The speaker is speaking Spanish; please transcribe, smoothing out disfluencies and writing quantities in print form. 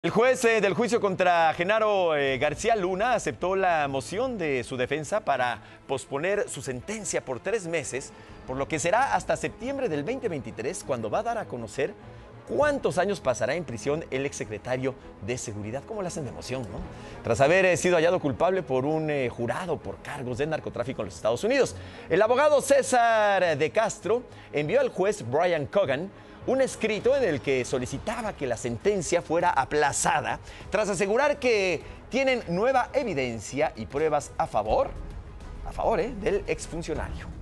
El juez del juicio contra Genaro García Luna aceptó la moción de su defensa para posponer su sentencia por 3 meses, por lo que será hasta septiembre del 2023 cuando va a dar a conocer cuántos años pasará en prisión el exsecretario de Seguridad. ¿Cómo le hacen de emoción, no? Tras haber sido hallado culpable por un jurado por cargos de narcotráfico en los Estados Unidos. El abogado César de Castro envió al juez Brian Cogan un escrito en el que solicitaba que la sentencia fuera aplazada tras asegurar que tienen nueva evidencia y pruebas a favor del exfuncionario.